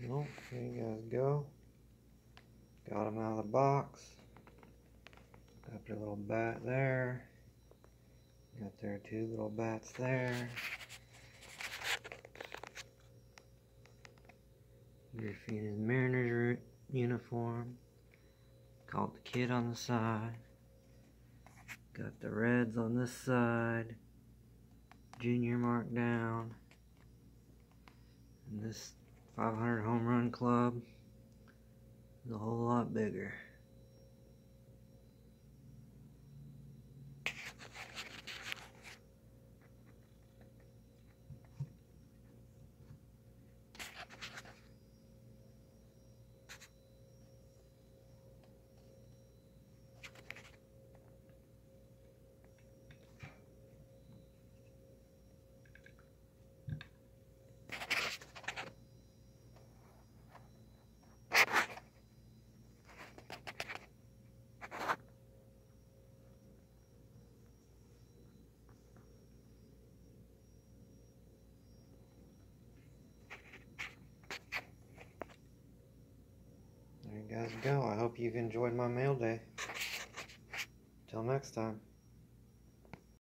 Oh, there you guys go. Got them out of the box. Got their little bat there. Got their two little bats there. Griffey in his Mariners uniform. Called the kid on the side. Got the Reds on this side. Junior marked down. And this 500 home run club is a whole lot bigger. There you guys go. I hope you've enjoyed my mail day. Till next time.